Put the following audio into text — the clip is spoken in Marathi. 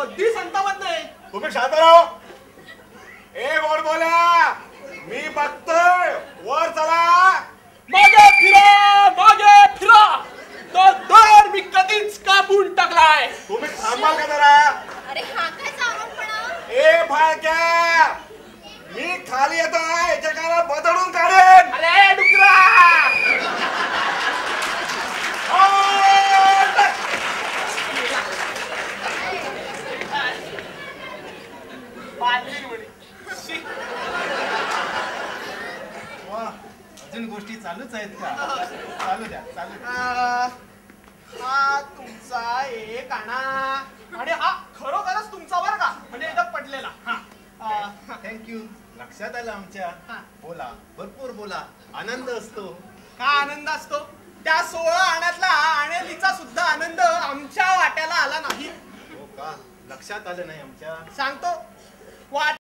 कधी संतावत नाही. तुम्ही शांत राहा. ए गोड बोला, मी बघतोय. वर चला. मागे फिरा, मागे फिरा. तो दर मी कधीच कापून टाकलाय. तुम्ही थांबाल का जरा? अरे हा काय चावटपणा. ए फाळक्या, मी खाली येतोय. याच्या कानाला बदलून काढेन. अरे डुकरा. अजून गोष्टी चालूच आहेत का? चालू द्या, चालू द्या. हा तुमचा एक आणा आणि हा खरोखरच तुमचा बरं का, म्हणजे इथं पडलेला. थँक्यू. लक्षात आलं आमच्या. बोला, भरपूर बोला. आनंद असतो. का आनंद असतो? त्या 16 आण्यातला आणेलीचा सुद्धा आनंद आमच्या वाट्याला आला नाही. हो का? लक्षात आलं नाही आमच्या. सांगतो वाट